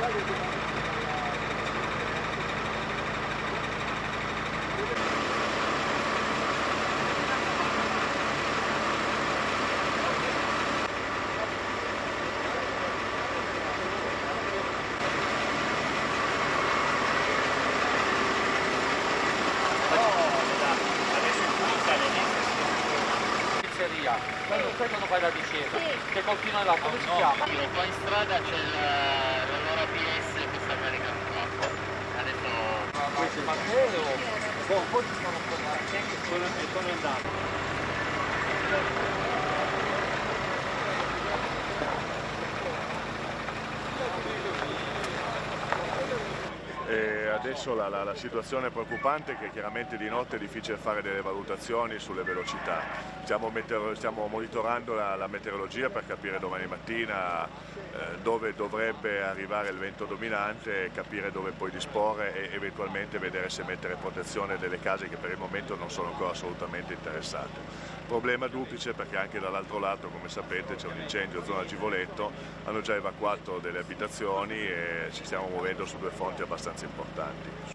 Quello non fai la discesa, sì. Che continua là, come si chiama? Qua in strada c'è la loro PS che sta caricando qua. Adesso... Questo è Matteo, poi ci sono sono andato. Adesso la situazione è preoccupante, che chiaramente di notte è difficile fare delle valutazioni sulle velocità. Stiamo monitorando la meteorologia per capire domani mattina dove dovrebbe arrivare il vento dominante e capire dove poi disporre e eventualmente vedere se mettere protezione delle case che per il momento non sono ancora assolutamente interessate. Problema duplice perché anche dall'altro lato, come sapete, c'è un incendio zona Givoletto, hanno già evacuato delle abitazioni e ci stiamo muovendo su due fronti abbastanza importanti.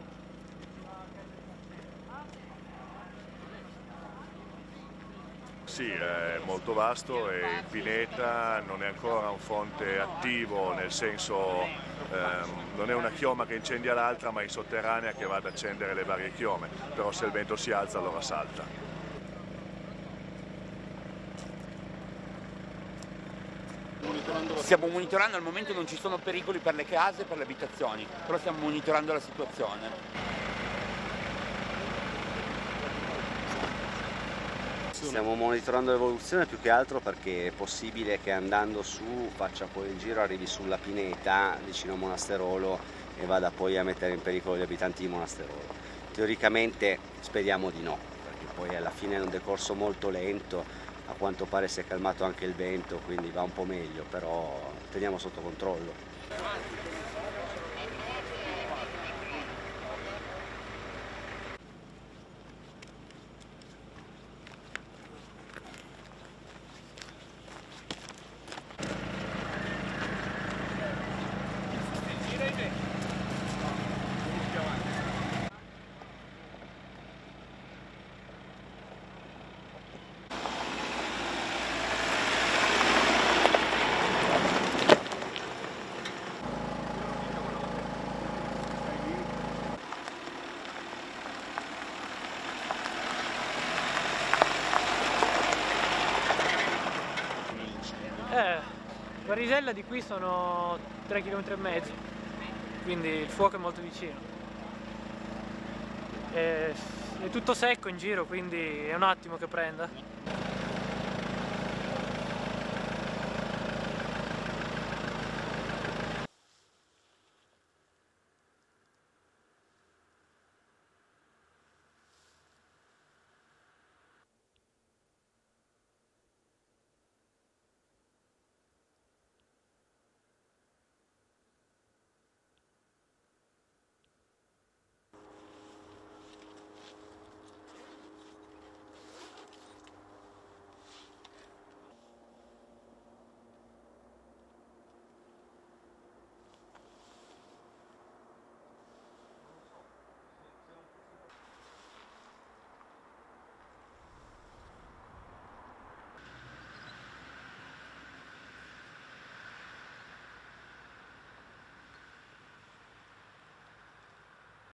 Sì, è molto vasto e in pineta non è ancora un fronte attivo, nel senso non è una chioma che incendia l'altra, ma in sotterranea che va ad accendere le varie chiome, però se il vento si alza allora salta. Stiamo monitorando, al momento non ci sono pericoli per le case e per le abitazioni, però stiamo monitorando la situazione. Stiamo monitorando l'evoluzione più che altro perché è possibile che andando su faccia poi il giro, arrivi sulla pineta vicino a Monasterolo e vada poi a mettere in pericolo gli abitanti di Monasterolo. Teoricamente speriamo di no, perché poi alla fine è un decorso molto lento, a quanto pare si è calmato anche il vento, quindi va un po' meglio, però teniamo sotto controllo. Varisella di qui sono 3,5 km, quindi il fuoco è molto vicino. È tutto secco in giro, quindi è un attimo che prenda.